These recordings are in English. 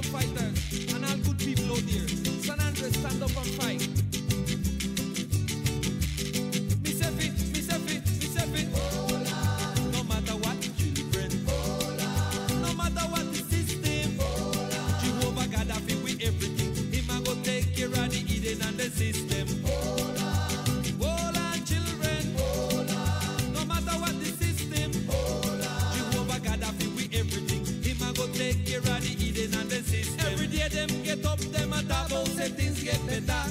freedom fighters and all good people out there. San Andres, stand up and fight. Me say fit, me say fit, me say fit. No matter what, children. No matter what the system. Jehovah God have it with everything. Him a go take care of the hidden and the system. Hold on, children. No matter what the system. Jehovah God have it with everything. Him a go take care of the hidden and the system. Every day them get up, them a talk about say things get better.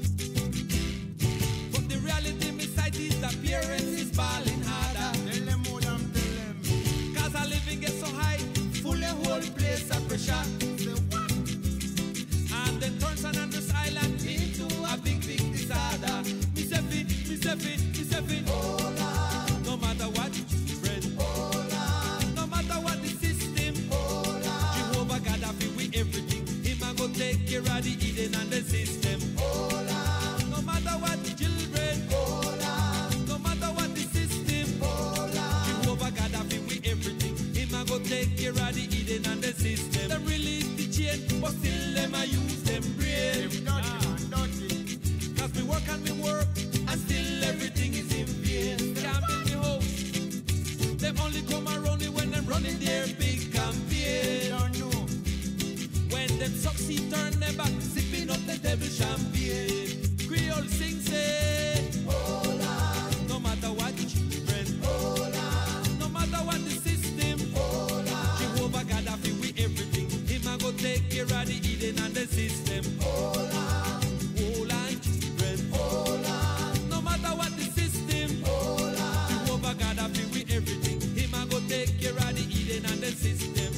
But the reality beside is the parents is balling harder. Tell them more than tell them. Cause a living gets so high, full the whole place of pressure. Say what? And then turns San Andres Island into a big, big disaster. Me say fit, me say fit, me say fit. No matter what, friend. No matter what the system. Jehovah God have it with everything. Him a go take care of the hidden and the system. No matter what, children. No matter what the system. Jehovah God have it with everything. Him a go take care of the hidden and the system. Them release the chain, but still them a use them brain. Them dirty, man, dirty. Cause me work and me work, and still everything is in vain. Can't build the house. Them only come around me when them running their big campaign. Don't know. When them succeed, turn them back, sipping up the devil champagne. Creole sing say, no matter what, children. No matter what the system. Jehovah God have it with everything. Him a go take care of the hidden and the system. Hold on, children. No matter what the system. Jehovah God have it with everything. Him a go take care of the hidden and the system.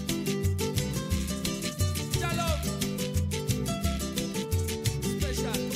Shalom. Special.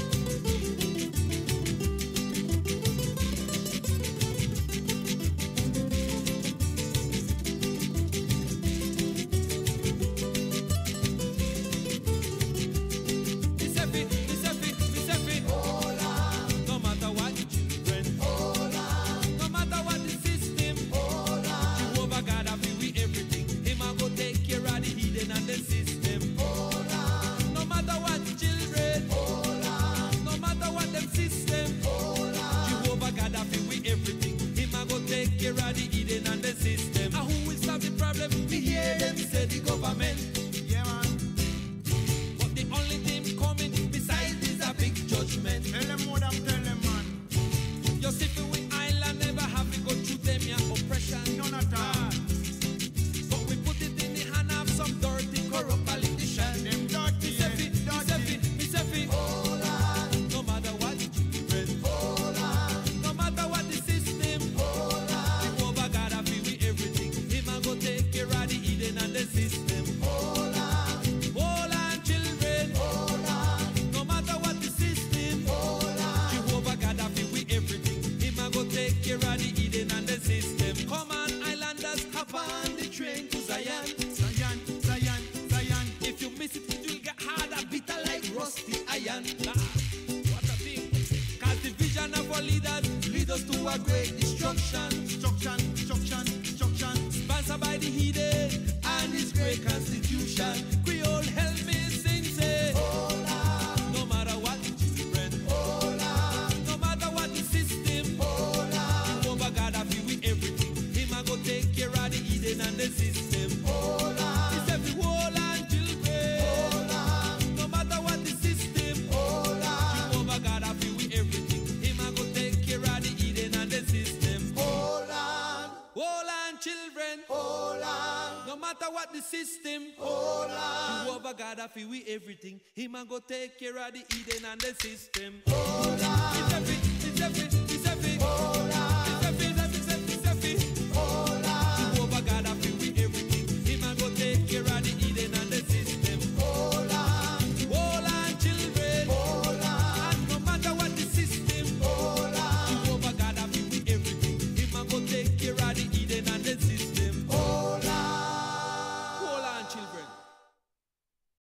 No matter what, children. No matter what the system. Jehovah God have it with everything. Him a go take care of the hidden and the system. No matter what, children. No matter what them system. Jehovah God have it with everything. Him a go take care of the hidden and the system. And who will solve the problem? Me hear them say the government. Yeah, man. But the only thing coming besides is a big judgment. Tell them more than tell them, man. You see, we island never have to go through them your oppression. None at all. But we put it in the hand of some dirty, corrupt politician. Them dirty, Me say fit, me say fit, me say fit. No matter what, children. No matter what the system. Jehovah God have it with everything. Him a go take care of the hidden and the system. Hold on, children. No matter what the system. Jehovah God have it with everything. Him a go take care of the hidden and the system. Come on, islanders, hop on the train to Zion. Zion, Zion, Zion. If you miss it, it will get harder, bitter like rusty iron. What a thing. Cause the vision of our leaders lead us to a great destruction. Destruction, destruction, destruction. Sponsored by the hidden and his great constitution. Creole help me sing, say. No matter what, children. No matter what the system. Jehovah God have it with everything. Him a go take care of the hidden and the system. It's every hold on, children. No matter what the system. Jehovah God have it with everything. Him a go take care of the hidden and the system. Hold on, children. No matter what the system. Jehovah God have it with everything. Him a go take care of the hidden and the system.